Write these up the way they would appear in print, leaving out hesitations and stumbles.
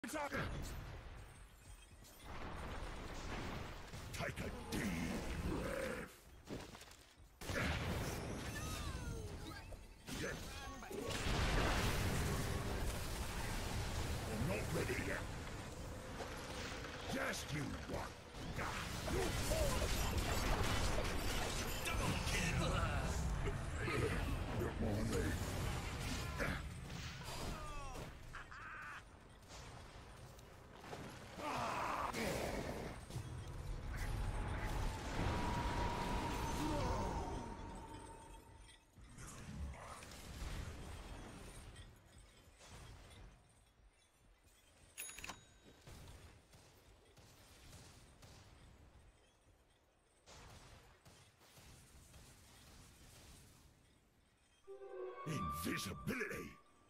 Take a deep breath. I'm not ready yet. Just you what? You fall. Double kill! Get my leg. Invisibility!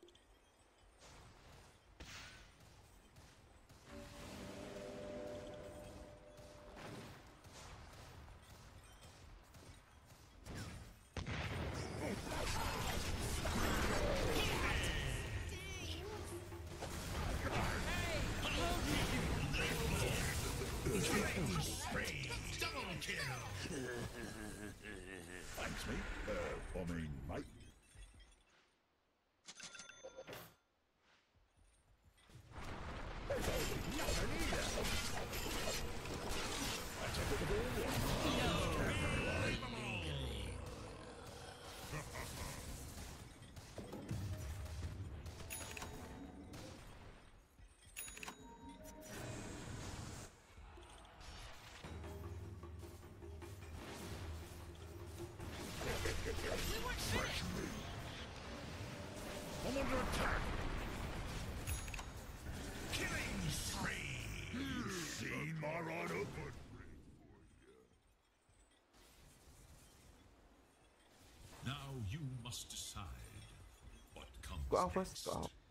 Double kill! Thanks, mate. I mean, mate. There's only nothing here. That's a bit of all one. Fresh meat. I'm under attack. Killing spree! You've seen my run up. Now you must decide what comes Go out next. first. Go out.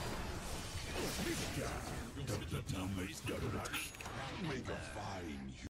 This guy, the numbers got it. Make a fine